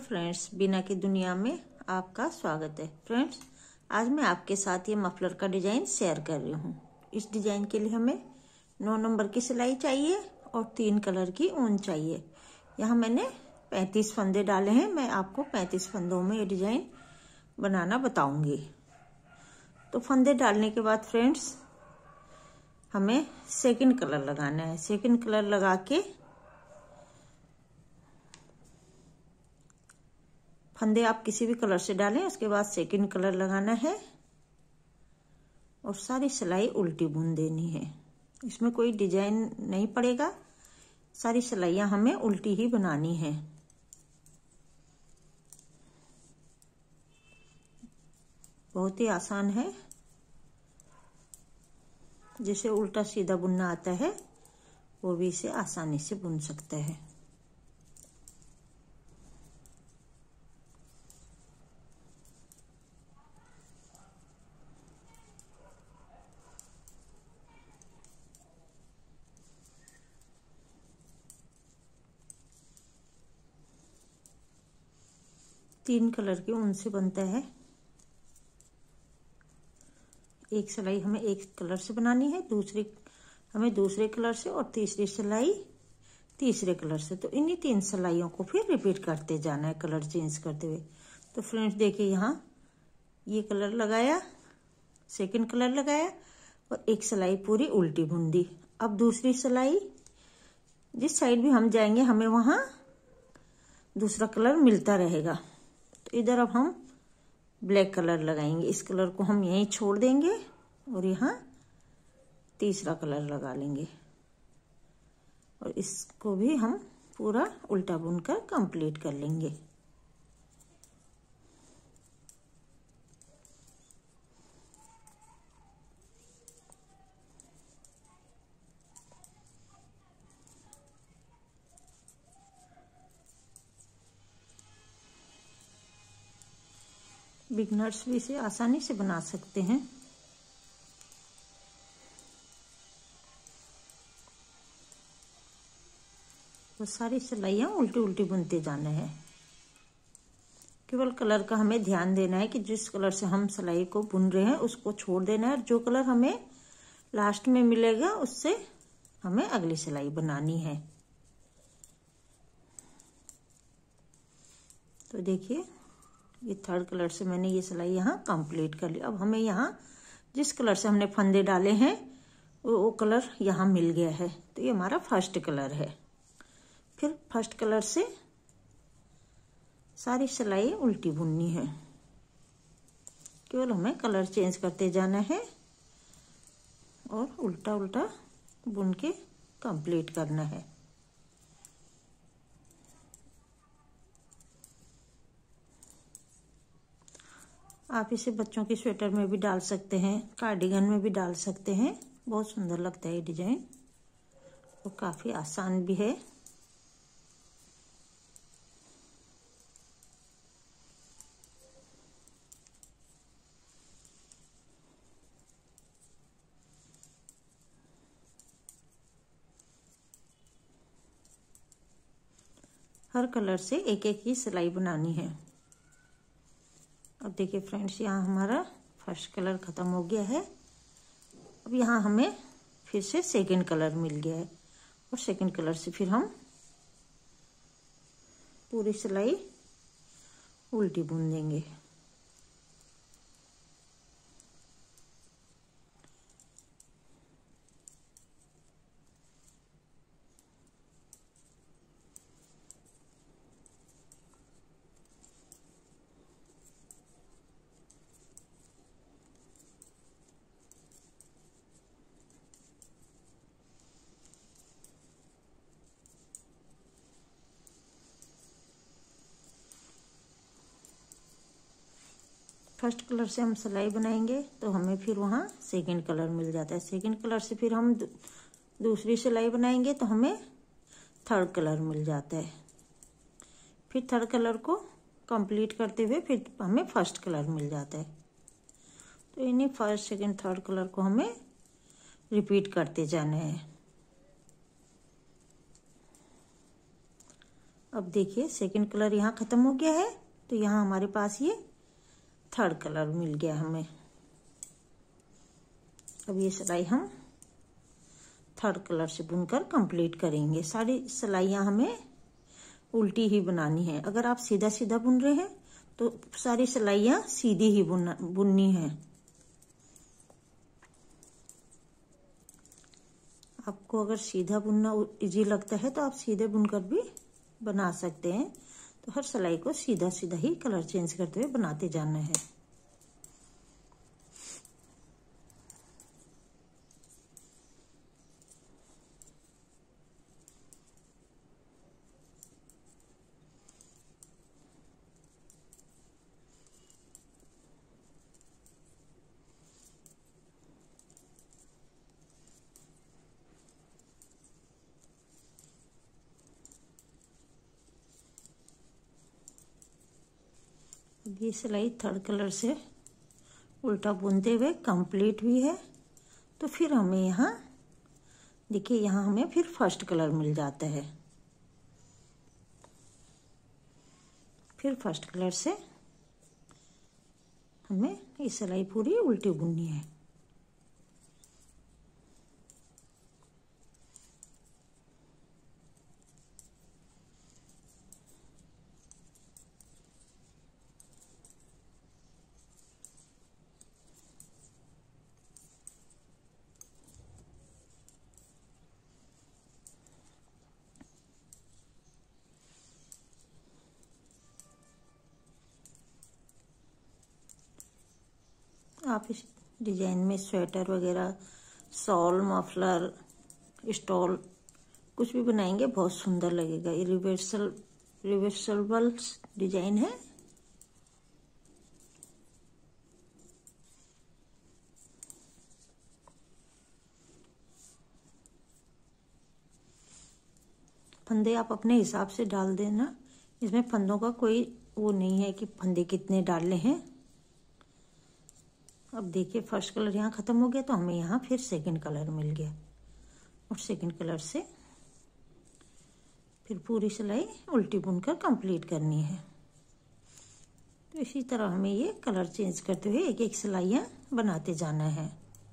Friends, बीना की दुनिया में आपका स्वागत है। फ्रेंड्स, आज मैं आपके साथ ये मफलर का डिजाइन शेयर कर रही हूँ। इस डिजाइन के लिए हमें 9 नंबर की सिलाई चाहिए और 3 कलर की ऊन चाहिए। यहाँ मैंने 35 फंदे डाले हैं। मैं आपको 35 फंदों में ये डिजाइन बनाना बताऊंगी। तो फंदे डालने के बाद फ्रेंड्स हमें सेकंड कलर लगाना है। सेकंड कलर लगा के फंदे आप किसी भी कलर से डालें, उसके बाद सेकंड कलर लगाना है और सारी सिलाई उल्टी बुन देनी है। इसमें कोई डिजाइन नहीं पड़ेगा, सारी सिलाइयां हमें उल्टी ही बनानी है। बहुत ही आसान है, जिसे उल्टा सीधा बुनना आता है वो भी इसे आसानी से बुन सकता है। तीन कलर के ऊन से बनता है। एक सिलाई हमें एक कलर से बनानी है, दूसरी हमें दूसरे कलर से और तीसरी सिलाई तीसरे कलर से। तो इन्हीं 3 सिलाइयों को फिर रिपीट करते जाना है कलर चेंज करते हुए। तो फ्रेंड्स देखिए, यहाँ ये कलर लगाया, सेकंड कलर लगाया और एक सिलाई पूरी उल्टी बुन दी। अब दूसरी सिलाई जिस साइड भी हम जाएंगे हमें वहां दूसरा कलर मिलता रहेगा। तो इधर अब हम ब्लैक कलर लगाएंगे। इस कलर को हम यहीं छोड़ देंगे और यहाँ तीसरा कलर लगा लेंगे और इसको भी हम पूरा उल्टा बुनकर कंप्लीट कर लेंगे। बिगनर्स भी इसे आसानी से बना सकते हैं। तो सारी सिलाइयां उल्टी उल्टी बुनते जाना है। केवल कलर का हमें ध्यान देना है कि जिस कलर से हम सिलाई को बुन रहे हैं उसको छोड़ देना है और जो कलर हमें लास्ट में मिलेगा उससे हमें अगली सिलाई बनानी है। तो देखिए, ये थर्ड कलर से मैंने ये सिलाई यहाँ कंप्लीट कर ली। अब हमें यहाँ जिस कलर से हमने फंदे डाले हैं वो कलर यहाँ मिल गया है। तो ये हमारा फर्स्ट कलर है। फिर फर्स्ट कलर से सारी सिलाई उल्टी बुननी है। केवल हमें कलर चेंज करते जाना है और उल्टा उल्टा बुन के कंप्लीट करना है। आप इसे बच्चों की स्वेटर में भी डाल सकते हैं, कार्डिगन में भी डाल सकते हैं। बहुत सुंदर लगता है ये डिजाइन और काफी आसान भी है। हर कलर से एक एक ही सिलाई बनानी है। अब देखिए फ्रेंड्स, यहाँ हमारा फर्स्ट कलर खत्म हो गया है। अब यहाँ हमें फिर से सेकंड कलर मिल गया है और सेकंड कलर से फिर हम पूरी सिलाई उल्टी बुन देंगे। फर्स्ट कलर से हम सिलाई बनाएंगे तो हमें फिर वहाँ सेकंड कलर मिल जाता है। सेकंड कलर से फिर हम दूसरी सिलाई बनाएंगे तो हमें थर्ड कलर मिल जाता है। फिर थर्ड कलर को कंप्लीट करते हुए फिर हमें फर्स्ट कलर मिल जाता है। तो इन्हीं फर्स्ट सेकंड थर्ड कलर को हमें रिपीट करते जाना है। अब देखिए सेकंड कलर यहाँ खत्म हो गया है, तो यहाँ हमारे पास ये थर्ड कलर मिल गया हमें। अब ये सिलाई हम थर्ड कलर से बुनकर कंप्लीट करेंगे। सारी सिलाइयाँ हमें उल्टी ही बनानी है। अगर आप सीधा सीधा बुन रहे हैं तो सारी सिलाइयाँ सीधी ही बुननी है। आपको अगर सीधा बुनना इजी लगता है तो आप सीधे बुनकर भी बना सकते हैं। तो हर सिलाई को सीधा सीधा ही कलर चेंज करते हुए बनाते जाना है। ये सिलाई थर्ड कलर से उल्टा बुनते हुए कंप्लीट हुई है। तो फिर हमें यहाँ देखिए, यहाँ हमें फिर फर्स्ट कलर मिल जाता है। फिर फर्स्ट कलर से हमें ये सिलाई पूरी उल्टी बुननी है। आप इस डिजाइन में स्वेटर वगैरह, शॉल, मफलर, स्टॉल कुछ भी बनाएंगे, बहुत सुंदर लगेगा। ये रिवर्सबल डिजाइन है। फंदे आप अपने हिसाब से डाल देना। इसमें फंदों का कोई वो नहीं है कि फंदे कितने डालने हैं। अब देखिए फर्स्ट कलर यहाँ खत्म हो गया, तो हमें यहाँ फिर सेकंड कलर मिल गया। और सेकंड कलर से फिर पूरी सिलाई उल्टी बुनकर कंप्लीट करनी है। तो इसी तरह हमें ये कलर चेंज करते हुए एक एक सिलाइयाँ बनाते जाना है।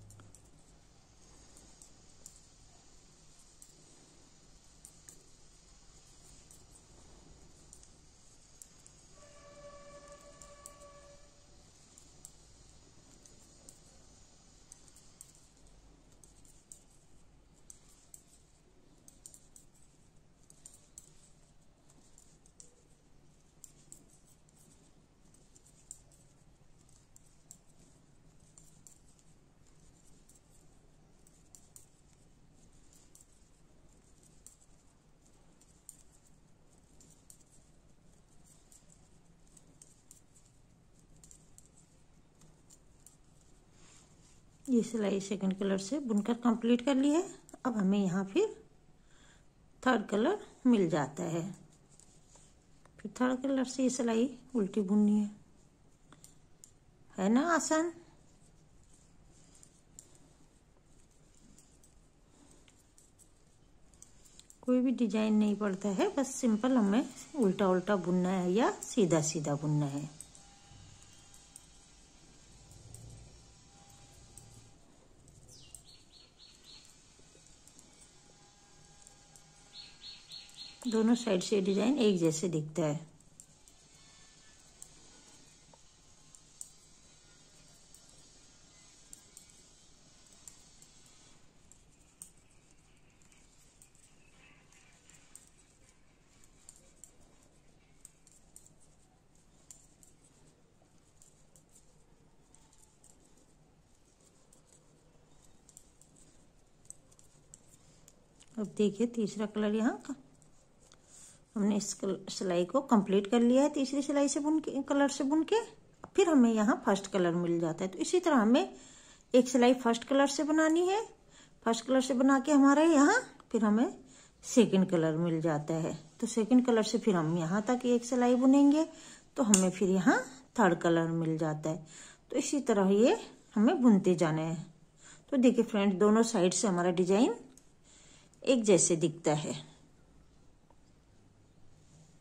ये सिलाई सेकंड कलर से बुनकर कंप्लीट कर ली है। अब हमें यहाँ फिर थर्ड कलर मिल जाता है। फिर थर्ड कलर से ये सिलाई उल्टी बुननी है ना आसान। कोई भी डिजाइन नहीं पड़ता है, बस सिंपल हमें उल्टा उल्टा बुनना है या सीधा सीधा बुनना है। दोनों साइड से डिजाइन एक जैसे दिखता है। अब देखिए तीसरा कलर यहाँ का हमने इस सिलाई को कंप्लीट कर लिया है। तीसरी सिलाई से बुन के कलर से बुन के फिर हमें यहाँ फर्स्ट कलर मिल जाता है। तो इसी तरह हमें एक सिलाई फर्स्ट कलर से बनानी है। फर्स्ट कलर से बना के हमारे यहाँ फिर हमें सेकंड कलर मिल जाता है। तो सेकंड कलर से फिर हम यहाँ तक एक सिलाई बुनेंगे तो हमें फिर यहाँ थर्ड कलर मिल जाता है। तो इसी तरह ये हमें बुनते जाना है। तो देखिए फ्रेंड्स, दोनों साइड से हमारा डिजाइन एक जैसे दिखता है।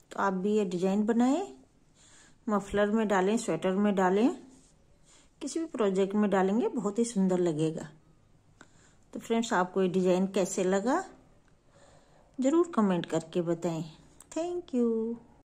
तो आप भी ये डिजाइन बनाएं, मफलर में डालें, स्वेटर में डालें, किसी भी प्रोजेक्ट में डालेंगे बहुत ही सुंदर लगेगा। तो फ्रेंड्स, आपको ये डिजाइन कैसे लगा जरूर कमेंट करके बताएं। Thank you.